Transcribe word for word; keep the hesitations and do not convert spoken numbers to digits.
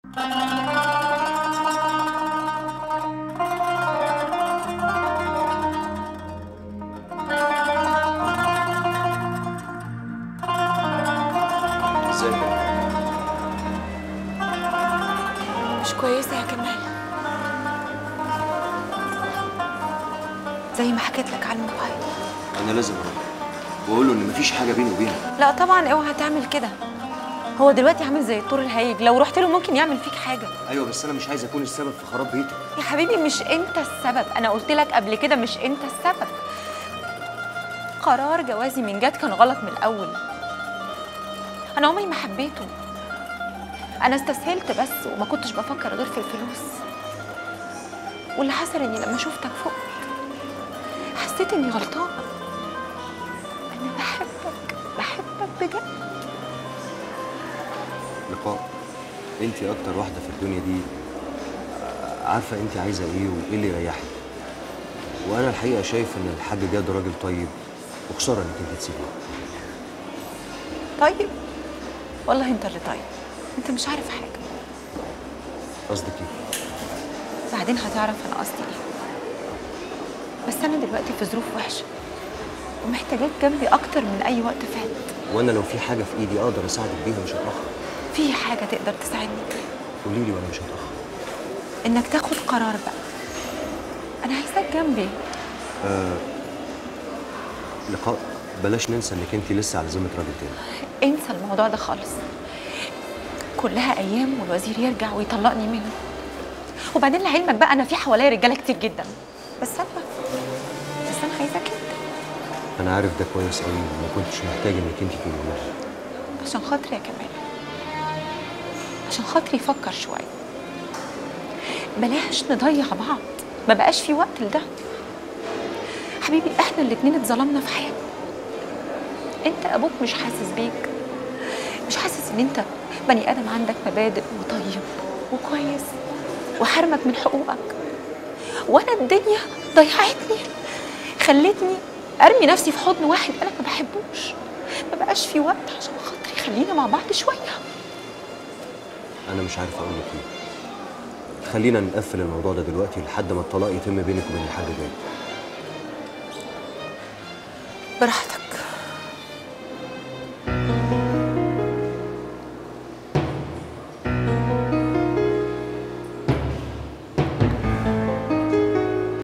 ازيك؟ مش كويسة يا كمال، زي ما حكيت لك على الموبايل. انا لازم اروح واقول له ان مفيش حاجه بيني وبينك. لا طبعا اوعى تعمل كده، هو دلوقتي عامل زي الطور الهايج، لو رحت له ممكن يعمل فيك حاجة. ايوه بس انا مش عايز اكون السبب في خراب بيتك. يا حبيبي مش انت السبب، انا قلت لك قبل كده مش انت السبب. قرار جوازي من جد كان غلط من الاول، انا عمري ما حبيته، انا استسهلت بس وما كنتش بفكر غير في الفلوس. واللي حصل اني لما شفتك فوق حسيت اني غلطانه. انا بحبك بحبك بجد. لقاء، انت اكتر واحده في الدنيا دي عارفه انت عايزه ايه وايه اللي يريحك، وانا الحقيقه شايف ان الحاج جاد راجل طيب وخساره انك انت تسيبيه. طيب والله انت اللي طيب، انت مش عارف حاجه. قصدك ايه؟ بعدين هتعرف انا قصدي ايه. بس انا دلوقتي في ظروف وحشه ومحتاجاك جنبي اكتر من اي وقت فات. وانا لو في حاجه في ايدي اقدر اساعدك بيها مش هتاخر. في حاجه تقدر تساعدني بيها. قولي لي وانا مش هتاخر. انك تاخد قرار بقى، انا عايزاك جنبي. آه لقاء، بلاش ننسى انك انت لسه على ذمه راجل تاني. انسى الموضوع ده خالص، كلها ايام والوزير يرجع ويطلقني منه. وبعدين لعلمك بقى انا في حواليا رجاله كتير جدا، بس انا بس انا عايزاك انت. انا عارف ده كويس قوي وما كنتش محتاج انك انت تقولي لي. عشان خاطري يا كمال، عشان خاطري فكر شويه، بلاش نضيع بعض، ما بقاش في وقت لده. حبيبي احنا الاتنين اتظلمنا في حياتنا. انت ابوك مش حاسس بيك، مش حاسس ان انت بني ادم عندك مبادئ وطيب وكويس وحرمك من حقوقك، وانا الدنيا ضيعتني، خلتني ارمي نفسي في حضن واحد انا ما بحبوش. ما بقاش في وقت عشان خاطري، خلينا مع بعض شويه. انا مش عارف اقول لك ايه. خلينا نقفل الموضوع ده دلوقتي لحد ما الطلاق يتم بينك وبين الحاج جاد. براحتك.